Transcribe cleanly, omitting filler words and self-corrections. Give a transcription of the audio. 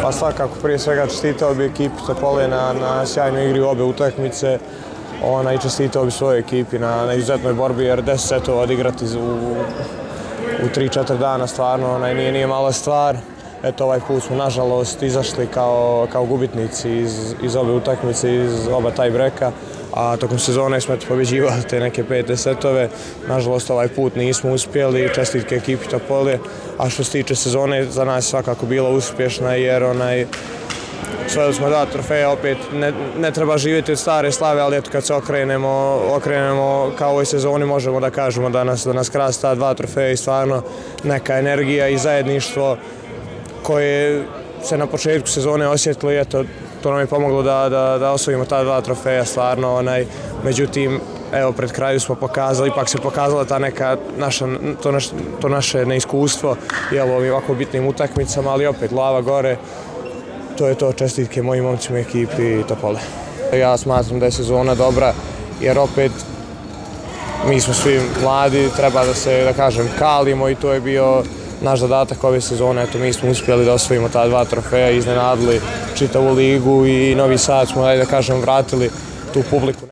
Pa svakako, prije svega čestitao bi ekipi Topole na sjajnoj igri u obe utakmice i čestitao bi svojoj ekipi na izuzetnoj borbi, jer 10 setova odigrati u 3-4 dana stvarno nije mala stvar. Eto, ovaj put smo nažalost izašli kao gubitnici iz obe utakmice, iz oba tie-breaka, a tokom sezone smo pobeđivali te neke 5. setove. Nažalost, ovaj put nismo uspjeli, čestitke ekipi Topole, a što se tiče sezone, za nas je svakako bila uspješna, jer osvojili smo 2 trofeja, opet ne treba živjeti od stare slave, ali eto kad se okrenemo kao u ovoj sezoni, možemo da kažemo da nas krasi ta 2 trofeja i stvarno neka energija i zajedništvo koje se na početku sezone osjetilo i eto, to nam je pomoglo da osvojimo ta 2 trofeja stvarno, međutim, evo, pred kraju smo pokazali, ipak se pokazala ta neka to naše neiskustvo u ovim ovako bitnim utakmicama, ali opet glava gore. To je to, čestitke mojim momcima u ekipi Topole. Ja smatram da je sezona dobra, jer opet mi smo svi mladi, treba da se, da kažem, kalimo i to je bio naš zadatak ove sezone. Eto, mi smo uspjeli da osvojimo ta 2 trofeja, iznenadili čitavu ligu i Novi Sad smo, da kažem, vratili tu publiku.